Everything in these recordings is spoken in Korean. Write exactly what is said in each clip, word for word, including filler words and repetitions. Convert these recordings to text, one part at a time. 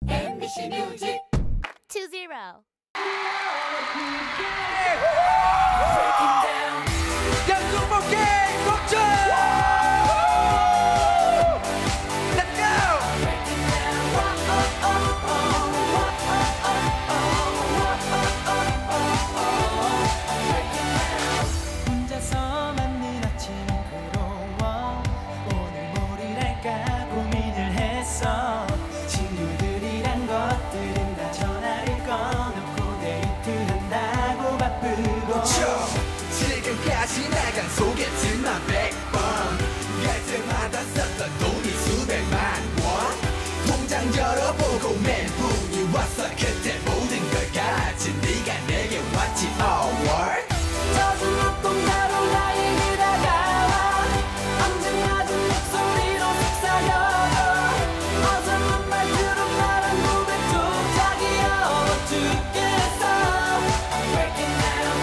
엠비씨 뮤직 two zero. 지금까지 나간 소개팅만 백 번 갈 때마다 썼던 돈이 수백만 원 통장 열어보고 멘붕이 왔어. 그때 모든 걸 같이 네가 내게 왔지. oh what 젖은 눈동자로 나에게 다가와 앙증맞은 목소리로 속삭여 어설픈 말투로 말한 고백도 자기여 죽겠어. Breaking down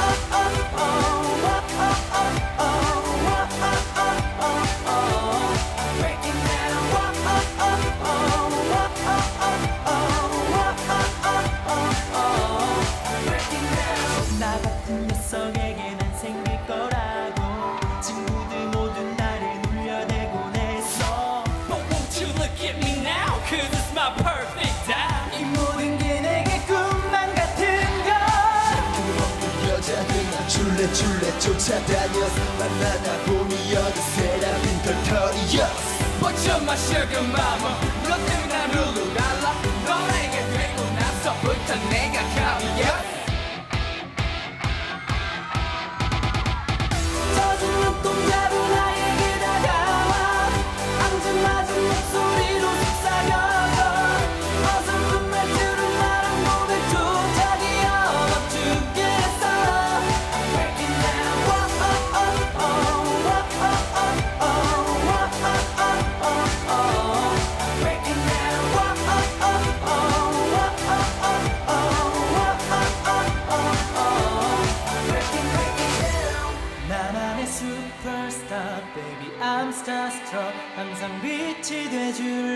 나 같은 녀석에게 난 생길 거라고 친구들 모두 나를 놀려대곤 했어. But won't you look at me now? Cause it's my perfect time. 이 모든 게 내게 꿈만 같은 걸. 그 여자들 난 줄래 줄래 쫓아다녔어. 만나다 보니 어느새 난 빈털터리였어. But you're my sugar mama. 너 때문에 난 룰루랄라. 너에게 되고 나서부터 내가 갑이야. 젖은 눈동자로 나에게 다가와 앙증맞은 목소리로 속삭여 어설픈 말투로 말한 고백도 자기여 죽겠어. Breaking down Breaking down 나만의 superstar baby I'm starstruck 항상 빛이 돼줄래.